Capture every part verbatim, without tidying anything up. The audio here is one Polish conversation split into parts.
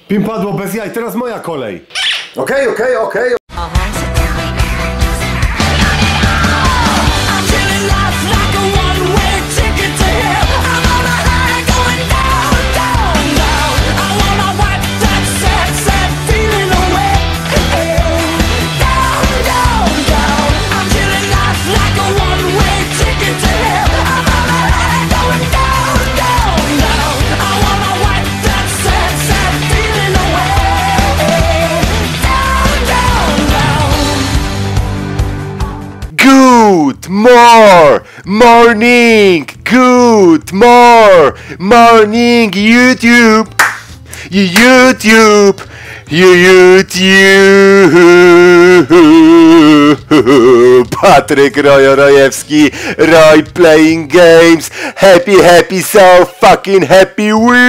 Pim padło bez jaj, teraz moja kolej. Okej, okej, okej. Good more morning, good more morning, YouTube, YouTube, YouTube. Patryk Rojo Rojewski, Roy playing games, happy, happy, so fucking happy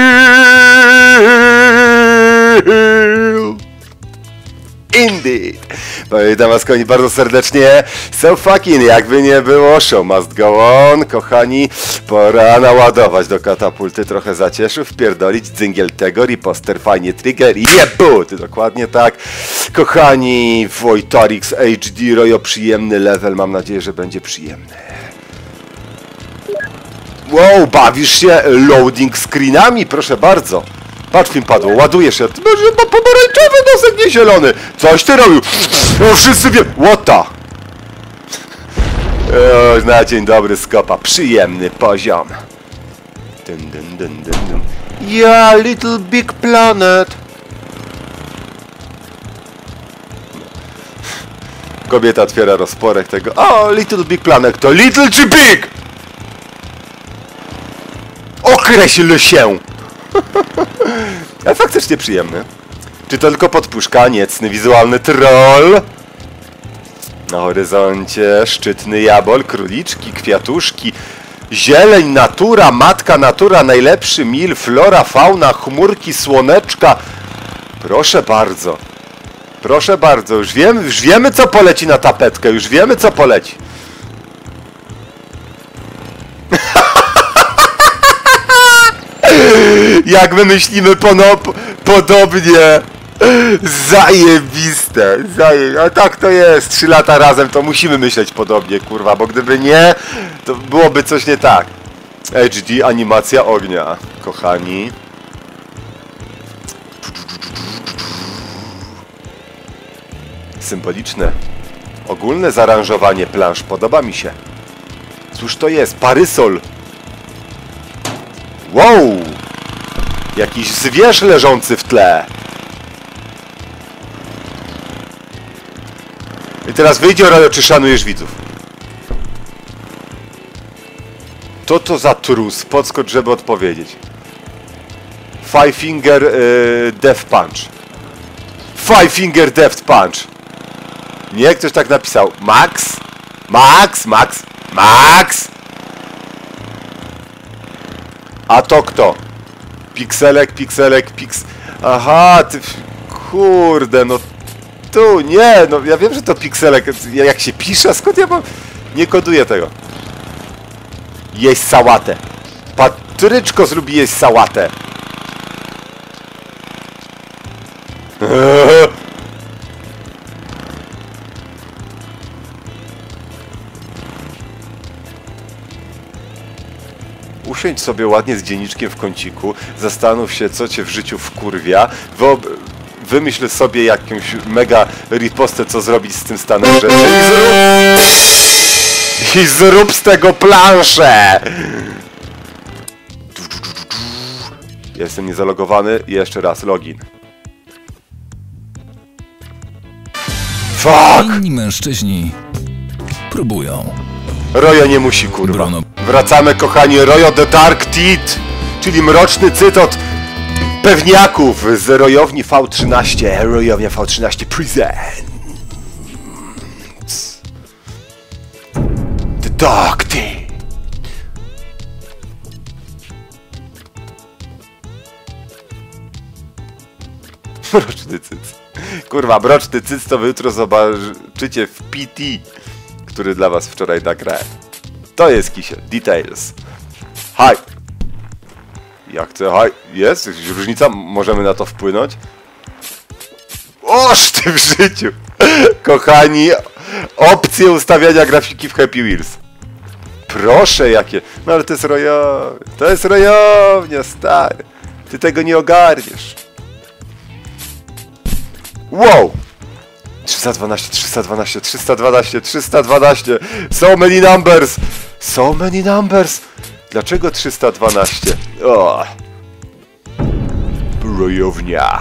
will. Indeed. Witam was, kochani, bardzo serdecznie. So fucking, jakby nie było, show must go on. Kochani, pora naładować do katapulty, trochę zacieszył, wpierdolić dzygiel tego, riposter, fajnie, trigger i jebut. Dokładnie tak. Kochani, Wojtarix H D, Rojo, przyjemny level, mam nadzieję, że będzie przyjemny. Wow, bawisz się loading screenami? Proszę bardzo. Patrz, mi padło, ładujesz się. Ma pomarańczowy nosek, nie zielony. Coś ty robił. O, wszyscy wiem. Łota. O, na dzień dobry, skopa. Przyjemny poziom. Dun, dun, dun, dun, dun. Yeah, little big planet. Kobieta otwiera rozporek tego. O, little big planet. To little czy big? Określ się. Ale faktycznie przyjemny. Czy to tylko podpuszka? Niecny wizualny troll. Na horyzoncie szczytny jabol, króliczki, kwiatuszki, zieleń, natura, matka natura, najlepszy mil, flora, fauna, chmurki, słoneczka. Proszę bardzo. Proszę bardzo. Już wiemy, już wiemy co poleci na tapetkę. Już wiemy co poleci. Jak my myślimy pono- podobnie. Zajebiste. Zaje... A tak to jest. Trzy lata razem to musimy myśleć podobnie, kurwa, bo gdyby nie, to byłoby coś nie tak. H D, animacja ognia. Kochani. Symboliczne. Ogólne zaaranżowanie plansz podoba mi się. Cóż to jest? Parysol. Wow! Jakiś zwierz leżący w tle. I teraz wyjdzie, Rojo, czy szanujesz widzów? To to za trus? Podskocz, żeby odpowiedzieć. Five Finger yy, Death Punch. Five Finger Death Punch. Nie? Ktoś tak napisał. Max? Max? Max? Max? A to kto? Pikselek, pikselek, piks... Aha, ty... Kurde, no... Tu, nie, no ja wiem, że to pikselek. Jak się pisze, skąd ja mam... Nie koduję tego. Jeść sałatę. Patryczko zlubi jeść sałatę. Usiądź sobie ładnie z dzienniczkiem w kąciku, zastanów się, co cię w życiu wkurwia, Wyob wymyśl sobie jakąś mega ripostę, co zrobić z tym stanem rzeczy i zrób... I zrób z tego planszę! Jestem niezalogowany i jeszcze raz login. Fuck! Inni mężczyźni próbują. Rojo nie musi, kurwa. Bruno. Wracamy, kochani, Rojo the Dark Teeth, czyli mroczny cytot pewniaków z rojowni V trzynaście. Rojownia V trzynaście Presents The Dark Teeth. Mroczny cyc. Kurwa, mroczny cyc to wy jutro zobaczycie w P T, który dla was wczoraj nagrałem. To jest Kisiel. Details. Hi. Ja chcę... Haj, jest? Jakaś różnica? Możemy na to wpłynąć? Oż ty w życiu! Kochani, opcje ustawiania grafiki w Happy Wheels. Proszę, jakie... No ale to jest rojownia. To jest rojownia, stary. Ty tego nie ogarniesz. Wow! trzysta dwanaście, trzysta dwanaście, trzysta dwanaście, trzysta dwanaście. So many numbers! So many numbers! Dlaczego trzysta dwanaście? O! Rojownia.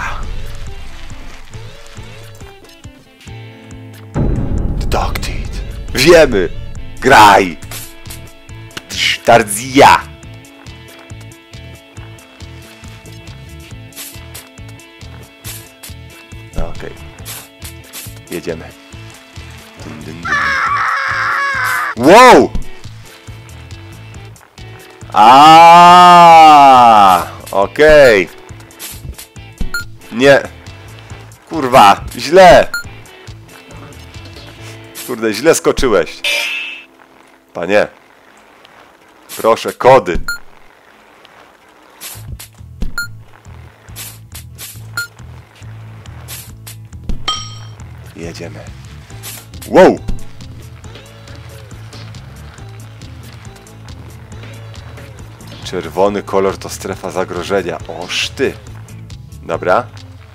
Deducted. Wiemy! Graj! Tarzia! Okej. Okay. Jedziemy. Dun, dun, dun. Wow! A, okej. Okay. Nie. Kurwa, źle. Kurde, źle skoczyłeś. Panie. Proszę, kody. Jedziemy. Wow! Czerwony kolor to strefa zagrożenia. Oż ty. Dobra.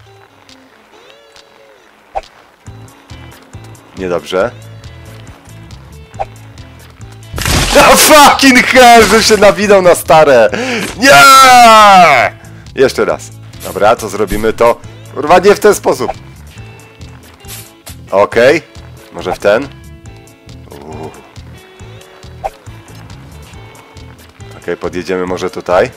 Niedobrze. No fucking hell, że się nawinął na stare. Nie! Jeszcze raz. Dobra, to zrobimy to. Kurwa, nie w ten sposób. Okej. Okay. Może w ten? Uuu. Okej, okay, podjedziemy może tutaj.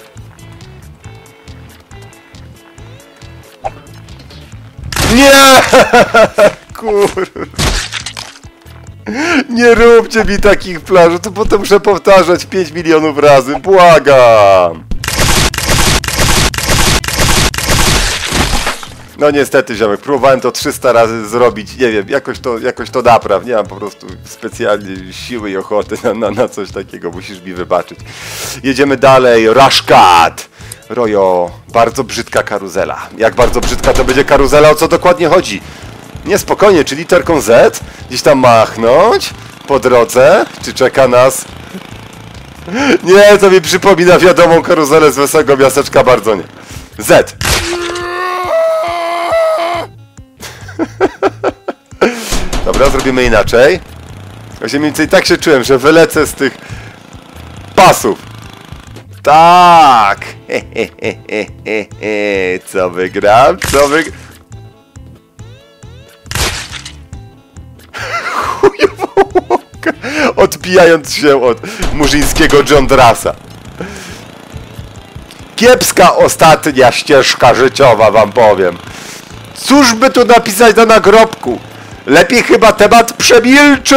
Nie! Kur... Nie róbcie mi takich plaż, to potem muszę powtarzać pięć milionów razy, błagam! No niestety, ziomek, próbowałem to trzysta razy zrobić, nie wiem, jakoś to, jakoś to napraw, nie mam po prostu specjalnie siły i ochoty na, na, na coś takiego, musisz mi wybaczyć. Jedziemy dalej, Rush Cut! Rojo, bardzo brzydka karuzela. Jak bardzo brzydka to będzie karuzela, o co dokładnie chodzi? Nie, spokojnie, czy literką Z? Gdzieś tam machnąć? Po drodze? Czy czeka nas? Nie, to mi przypomina wiadomą karuzelę z Wesołego Miasteczka, bardzo nie. Z. Dobra, zrobimy inaczej. Właśnie mniej więcej tak się czułem, że wylecę z tych pasów. Tak! He, he, he, he, he. Co wygram? Co wygram? Odbijając się od murzyńskiego John Drasa. Kiepska ostatnia ścieżka życiowa, wam powiem. Cóż by tu napisać na nagrobku? Lepiej chyba temat przemilczy!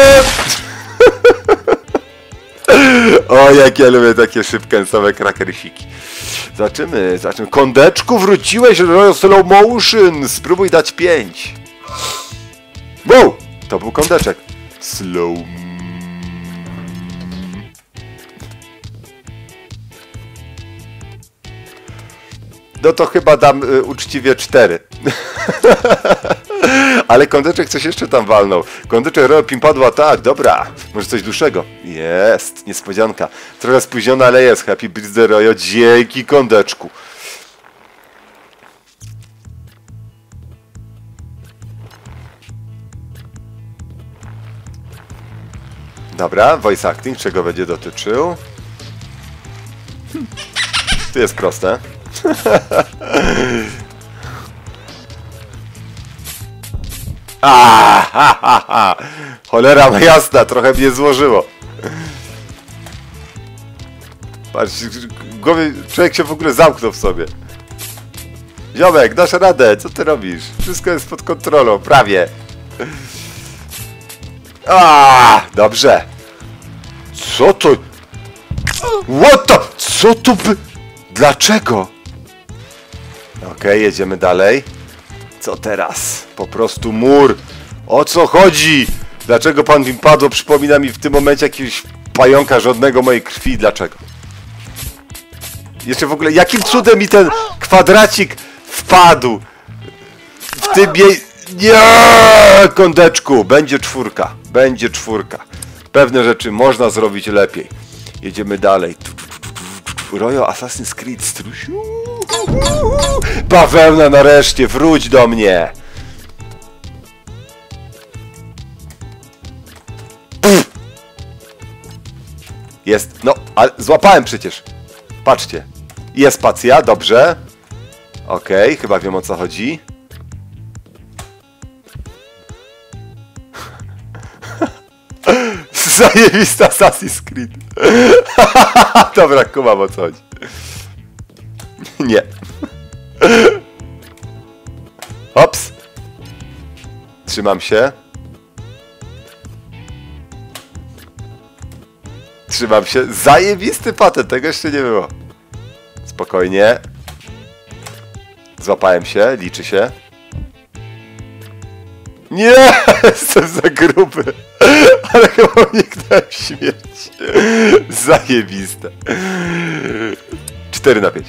O, jak ja lubię takie szybkęsowe krakersiki. Zobaczymy, zobaczymy. Kondeczku, wróciłeś do slow motion. Spróbuj dać pięć. Wow! To był kondeczek. Slow. No to chyba dam y, uczciwie cztery. Ale kondeczek coś jeszcze tam walnął. Kondeczek Royo Pimpadła, tak, dobra. Może coś dłuższego? Jest, niespodzianka. Trochę spóźniona, ale jest. Happy birthday Royo, dzięki kondeczku. Dobra, voice acting, czego będzie dotyczył? Hm. To jest proste. A, ha, ha, ha. Cholera jasna, trochę mnie złożyło. Patrz, w głowie człowiek się w ogóle zamknął w sobie. Ziomek, dasz radę, co ty robisz? Wszystko jest pod kontrolą, prawie. A, dobrze. Co to? What the? Co to by... Dlaczego? Okej, okay, jedziemy dalej. Co teraz? Po prostu mur. O co chodzi? Dlaczego pan Pimpadło przypomina mi w tym momencie jakiegoś pająka żadnego mojej krwi? Dlaczego? Jeszcze w ogóle, jakim cudem mi ten kwadracik wpadł? W tym jej... Nie, kądeczku, będzie czwórka, będzie czwórka. Pewne rzeczy można zrobić lepiej. Jedziemy dalej. Royal Assassin's Creed strusiu. Bawełna nareszcie, wróć do mnie. Pff. Jest, no, ale złapałem przecież. Patrzcie. Jest spacja, dobrze. Okej, okay, chyba wiem o co chodzi. Zajebista Assassin's Creed. Dobra, kumam o co chodzi. Nie. Hops. Trzymam się. Trzymam się. Zajebisty patent, tego jeszcze nie było. Spokojnie. Złapałem się, liczy się. Nie! Jestem za gruby. Ale chyba uniknąłem śmierci. Zajebiste. cztery na pięć.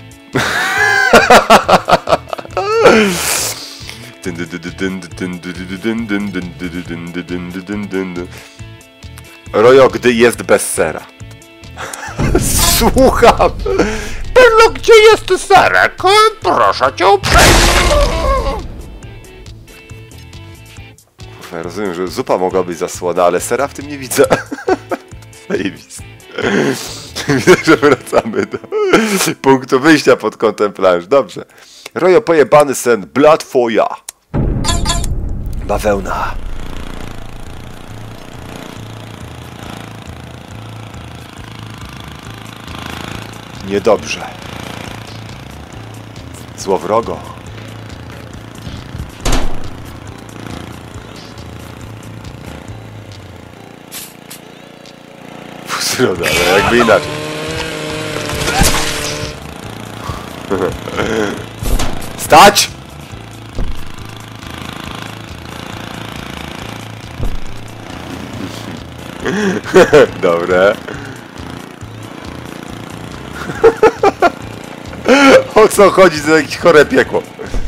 Rojo, gdy jest bez sera. Słucham. Perlo, gdzie jest serek? Proszę cię uprzejmie. Kurwa, rozumiem, że zupa mogła być zasłona, ale sera w tym nie widzę. Zajebiste. Widzę, że wracamy do punktu wyjścia pod kątem planż. Dobrze. Rojo, pojebany sen. Blood for ya. Bawełna. Niedobrze. Złowrogo. Pusroda, ale jakby inaczej. Stać! Dobre. O co chodzi? To jakieś chore piekło.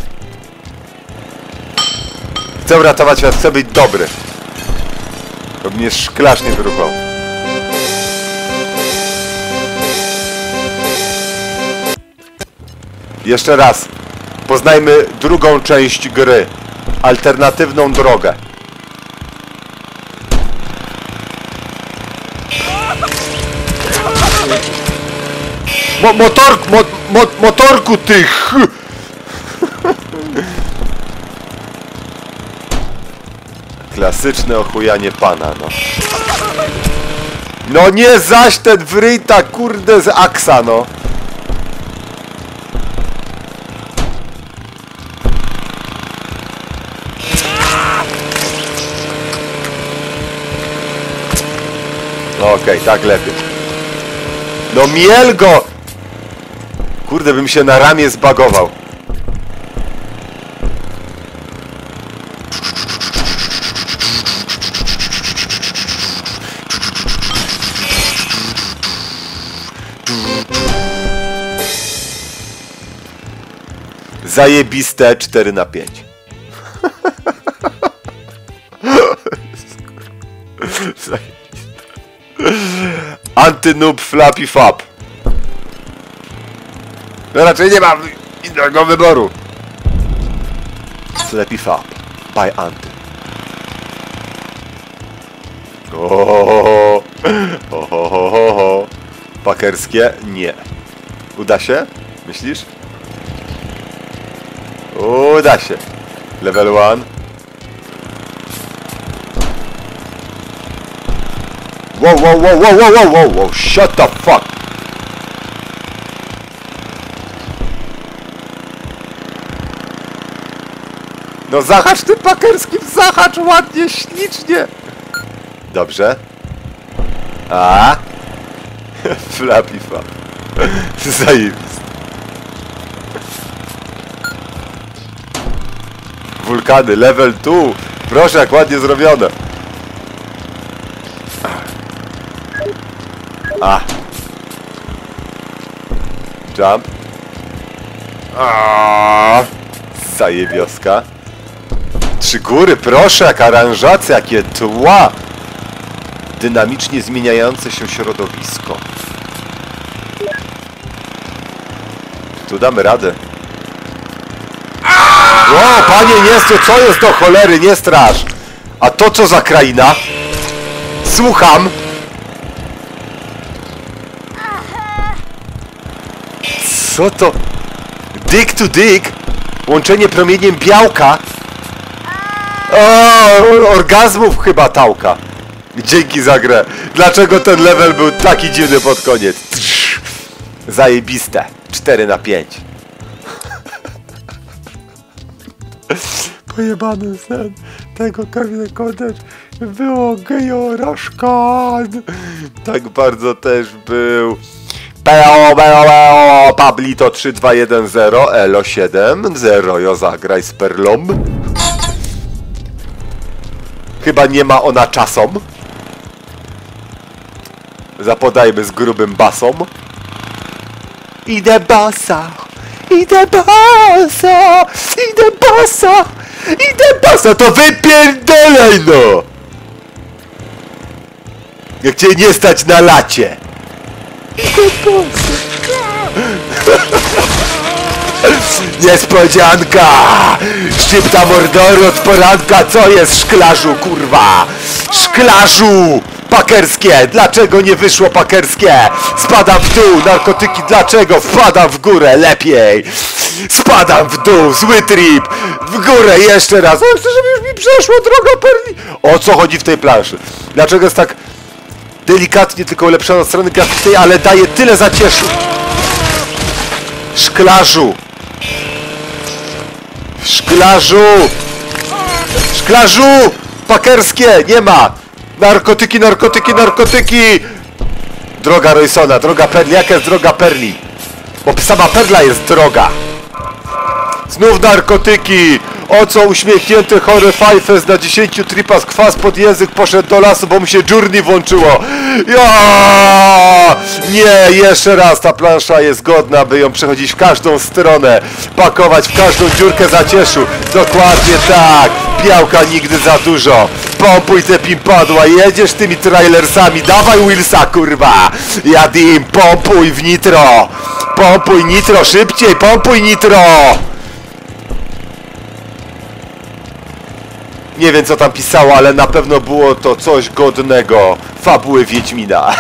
Chcę uratować świat, chcę być dobry. To mnie szklarz nie wyruchał. Jeszcze raz. Poznajmy drugą część gry. Alternatywną drogę. Mo motor, mo mo motorku tych! Klasyczne ochujanie pana, no. No nie zaś ten wryta, kurde, z aksa, no. Okej, okay, tak lepiej. No miel go! Kurde, bym się na ramię zbagował. Zajebiste cztery na pięć. Zajebiste. Anty-noob flappy fap. No raczej nie mam innego wyboru. Flappy fap. By Anty. Ohohoho. Ohohoho. Pakerskie? Nie. Uda się? Myślisz? Uda się. Level one. Wow, wow, wow, wow, wow, wow, wow, wow, shut the fuck! No zahacz tym pakerskim, zahacz ładnie, ślicznie! Dobrze. A? Flappy fap. Zajebiste. Wulkany, level two. Proszę, jak ładnie zrobione. A. Jump. Aaaa, zajebioska. Trzy góry, proszę, jaka aranżacja, jakie tła. Dynamicznie zmieniające się środowisko. Tu damy radę. O, panie, nie, to co jest do cholery, nie strasz. A to co za kraina? Słucham. Co to? Dick to dick? Łączenie promieniem białka? O, orgazmów chyba tałka. Dzięki za grę. Dlaczego ten level był taki dziwny pod koniec? Zajebiste. cztery na pięć. Pojebany sen tego Kevina Kontacz było gejorażkan. Tak bardzo też był. Peo, peo, peo, Pablito trzy dwa jeden zero, Elo siedem zero, jo zagraj z perlą. Chyba nie ma ona czasom. Zapodajmy z grubym basą. Idę basa, idę basa, idę basa, idę basa, to wypierdolaj no! Jak cię nie stać na lacie. Niespodzianka! Szczypta mordoru od poranka, co jest szklarzu, kurwa? Szklarzu! Pakerskie! Dlaczego nie wyszło pakerskie? Spadam w dół, narkotyki, dlaczego? Wpadam w górę, lepiej! Spadam w dół, zły trip! W górę jeszcze raz! O, chcę, żeby już mi przeszło, droga perli! O co chodzi w tej planszy? Dlaczego jest tak delikatnie tylko ulepszona od strony graficznej, ale daje tyle zacieszu? Szklarzu! Szklarzu! Szklarzu! Pakerskie! Nie ma! Narkotyki, narkotyki, narkotyki! Droga Roysona, droga Perli. Jaka jest droga Perli? Bo sama Perla jest droga. Znów narkotyki! O co uśmiechnięty chory Fajfes na dziesięciu tripach kwas pod język poszedł do lasu, bo mu się journey włączyło. Ja! Nie, jeszcze raz, ta plansza jest godna, by ją przechodzić w każdą stronę, pakować w każdą dziurkę zacieszu. Dokładnie tak, białka nigdy za dużo. Pompuj te pimpadła, jedziesz tymi trailersami, dawaj Willsa, kurwa. Jadim, pompuj w nitro. Pompuj nitro, szybciej, pompuj nitro. Nie wiem co tam pisało, ale na pewno było to coś godnego fabuły Wiedźmina.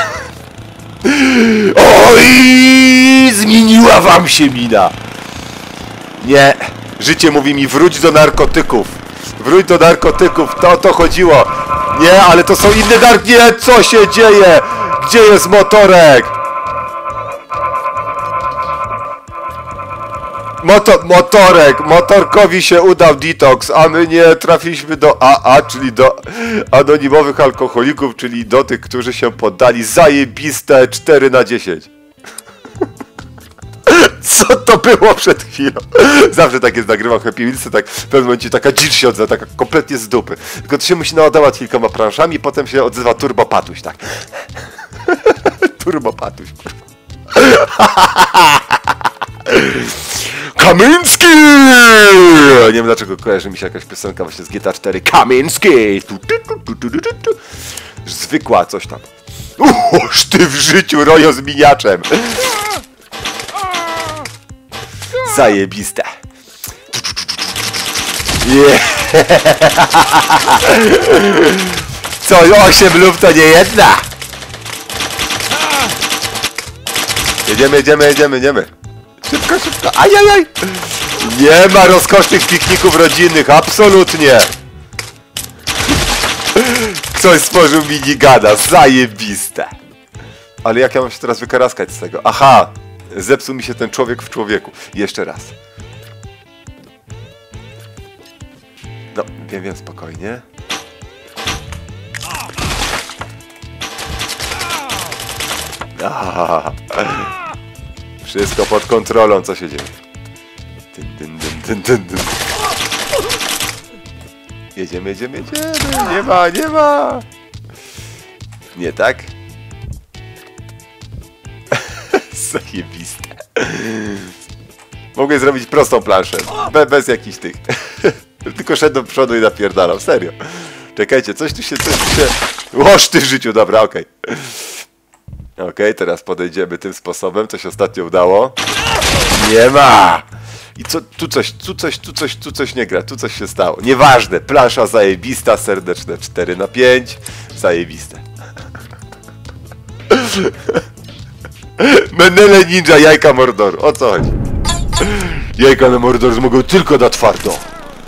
Oj, zmieniła wam się mina. Nie, życie mówi mi wróć do narkotyków. Wróć do narkotyków, to o to chodziło. Nie, ale to są inne nark... Nie, co się dzieje? Gdzie jest motorek? Moto, motorek, motorkowi się udał detoks, a my nie trafiliśmy do A A, czyli do anonimowych alkoholików, czyli do tych, którzy się poddali. Zajebiste cztery na dziesięć. Co to było przed chwilą? Zawsze tak jest, nagrywam Happy Wheelsy, tak w pewnym momencie taka dzicz się odzywa, taka kompletnie z dupy. Tylko to się musi naładować kilkoma planszami i potem się odzywa Turbo Patuś, tak. Turbo Patuś, kurwa. Kamiński! Nie wiem dlaczego kojarzy mi się jakaś piosenka właśnie z G T A cztery. Kamiński! Zwykła coś tam. Uż ty w życiu, Rojo z miniaczem. Zajebiste. Yeah. Co, osiem lub to nie jedna. Jedziemy, jedziemy, jedziemy, jedziemy. Szybko, szybko. Ajajaj. Nie ma rozkosznych pikników rodzinnych, absolutnie. Ktoś stworzył minigana, zajebiste. Ale jak ja mam się teraz wykaraskać z tego? Aha, zepsuł mi się ten człowiek w człowieku. Jeszcze raz. No, wiem, wiem, spokojnie. Aha. Wszystko pod kontrolą, co się dzieje. Dyn, dyn, dyn, dyn, dyn. Jedziemy, jedziemy, jedziemy. Nie ma, nie ma. Nie tak? Zajebiste. Mogę zrobić prostą planszę, Be bez jakichś tych. Tylko szedł do przodu i napierdalał, serio. Czekajcie, coś tu się, coś tu się... Łoż ty w życiu, dobra, okej. Okay. Okej, okay, teraz podejdziemy tym sposobem, coś ostatnio udało. Nie ma! I co, tu coś, tu coś, tu coś, tu coś nie gra, tu coś się stało. Nieważne, plansza zajebista, serdeczne cztery na pięć, zajebiste. Menele ninja, jajka Mordoru, o co chodzi? Jajka na Mordor mogą tylko na twardo.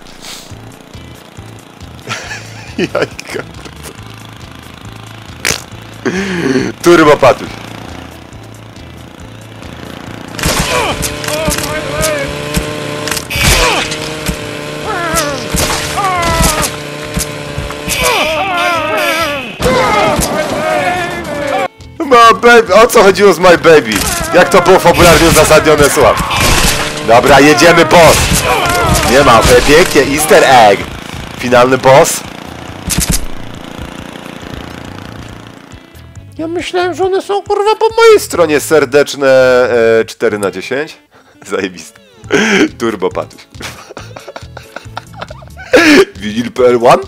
Jajka Mordor. Turbo Patuś. My baby, o co chodziło z My Baby? Jak to było fabularnie uzasadnione, słucham. Dobra, jedziemy, boss. Nie ma, pięknie, easter egg. Finalny boss. Ja myślałem, że one są kurwa po mojej stronie. Serdeczne e, cztery na dziesięć. Zajebiste. Turbo Patuś. Vinyl P L jeden.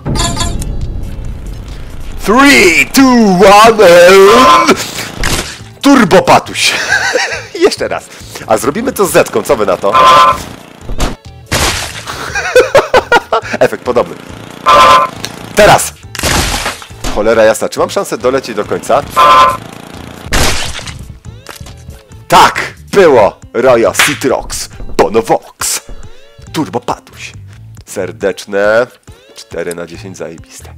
trzy, dwa, jeden. Turbo Patuś. Jeszcze raz. A zrobimy to z zetką, co wy na to? Efekt podobny. Teraz! Cholera jasna, czy mam szansę dolecieć do końca? Tak! Było! Royo Citrox Bonovox Turbo Patuś. Serdeczne cztery na dziesięć, zajebiste.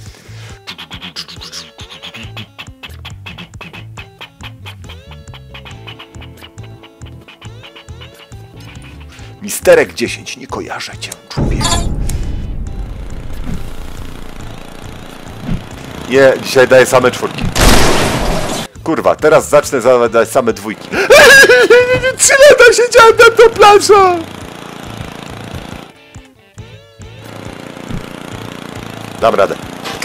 Misterek dziesięć, nie kojarzę cię, człowieku. Nie, dzisiaj daję same czwórki. Kurwa, teraz zacznę dać same dwójki. Trzy lata siedziałem na tą planszą! Dam radę.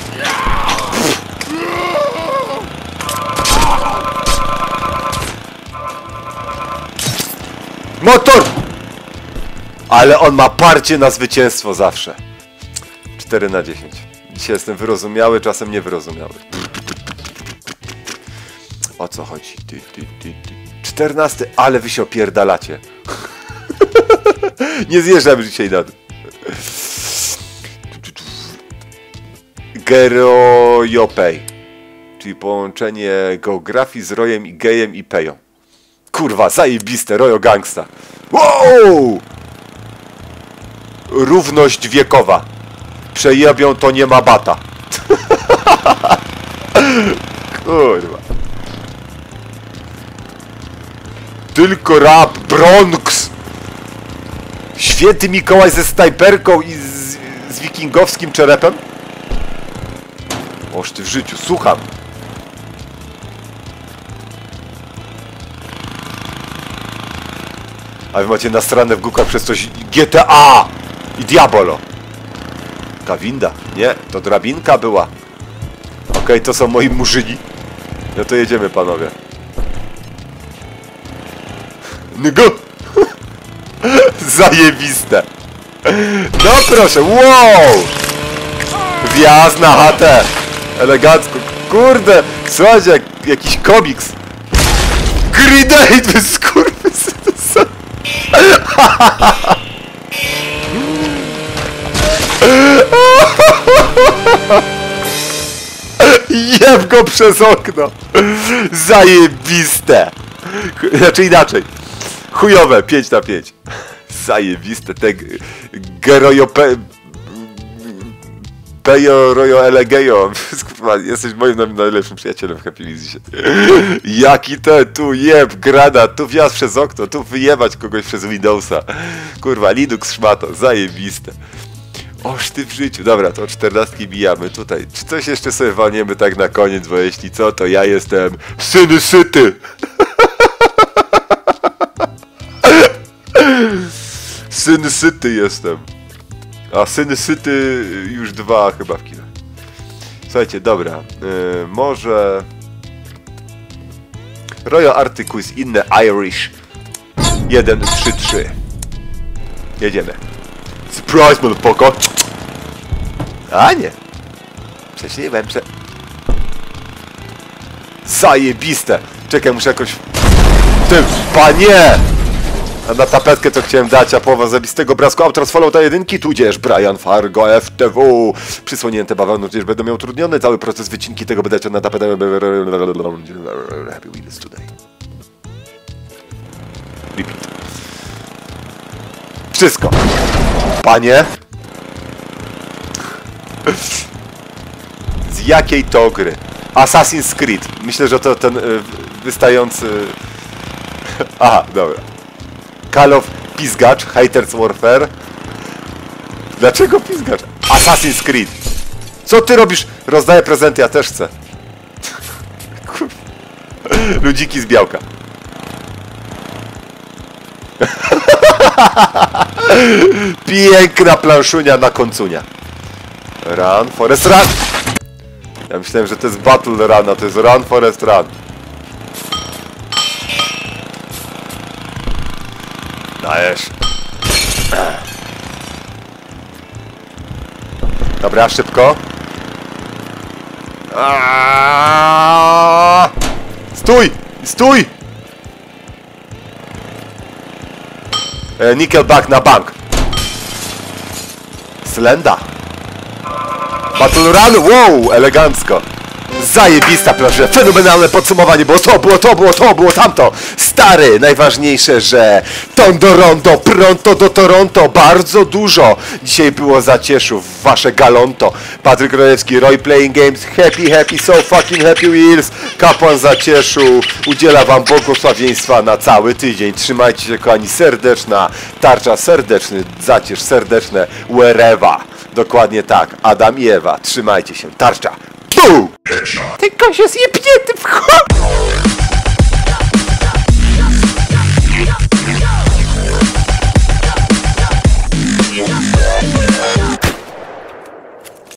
Motor! Ale on ma parcie na zwycięstwo zawsze. cztery na dziesięć. Dzisiaj jestem wyrozumiały, czasem niewyrozumiały. O co chodzi? Ty, ty, ty, ty. czternasty, ale wy się opierdalacie. Nie zjeżdżam dzisiaj na dół. Gerojopej. Czyli połączenie geografii z rojem i gejem i peją. Kurwa, zajebiste, rojo gangsta. Wow! Równość wiekowa. Przejebią, to nie ma bata. Kurwa. Tylko rap, Bronx. Święty Mikołaj ze snajperką i z, z wikingowskim czerepem? Oż ty w życiu, słucham. A wy macie nasrane w gukach przez coś G T A i Diabolo. Ta winda. Nie, to drabinka była. Okej, okay, to są moi murzyni. No to jedziemy, panowie. Ngo! Zajebiste. No proszę, wow! Wjazd na chatę. Elegancko. Kurde, słuchajcie, jak, jakiś komiks. Grenade, wy skurwysy. Jeb go przez okno. Zajebiste. Znaczy inaczej. Chujowe, pięć na pięć. Zajebiste. Te gerojope... Pejo, rojo, elegejo. Jesteś moim najlepszym przyjacielem w Happy Wheels. Jaki te, tu jeb, granat, tu wjazd przez okno, tu wyjebać kogoś przez Windowsa. Kurwa, Linux szmato, zajebiste. Oż ty w życiu. Dobra, to czternastki bijamy tutaj. Czy coś jeszcze sobie walniemy tak na koniec, bo jeśli co, to ja jestem syn syty. Syn syty jestem. A syn syty już dwa chyba w kinach. Słuchajcie, dobra. Yy, może... Royal Arctic Quiz, inne Irish. jeden, trzy, trzy. Jedziemy. Surprise, motherfucker! A nie. Prześliłem, prze... Zajebiste! Czekaj, muszę jakoś... Ty, panie! A na tapetkę to chciałem dać, a połowa zabistego obrazku autora z Fallouta jedynki, tudzież Brian Fargo F T W. Przysłonięte bawełną, tudzież będę miał utrudniony cały proces wycinki tego, by dać na tapetę. Happy Wheels today. Repeat. Wszystko. Panie. Z jakiej to gry? Assassin's Creed. Myślę, że to ten y, wystający... Aha, dobra. Call of Pizgacz, Haters Warfare. Dlaczego Pizgacz? Assassin's Creed. Co ty robisz? Rozdaję prezenty, ja też chcę. Ludziki z białka. Piękna planszunia na końcunia. Run, Forest, run! Ja myślałem, że to jest Battle Run, a to jest Run, Forest, run. Dajesz. Dobra, szybko. Aaaa! Stój! Stój! E, Nickelback na bank. Slenda. Battle Run, wow, elegancko. Zajebista plansza, fenomenalne podsumowanie, było to, było to, było to, było tamto. Stary, najważniejsze, że Tondo Rondo, pronto do Toronto, bardzo dużo dzisiaj było zacieszów, wasze galonto. Patryk Rojewski, Roy Playing Games, happy, happy, so fucking happy wheels. Kapłan zacieszu, udziela wam błogosławieństwa na cały tydzień. Trzymajcie się, kochani, serdeczna tarcza, serdeczny zaciesz, serdeczne wherever. Dokładnie tak, Adam i Ewa, trzymajcie się, tarcza. Bum! Tylko się zjebnięty w chłop!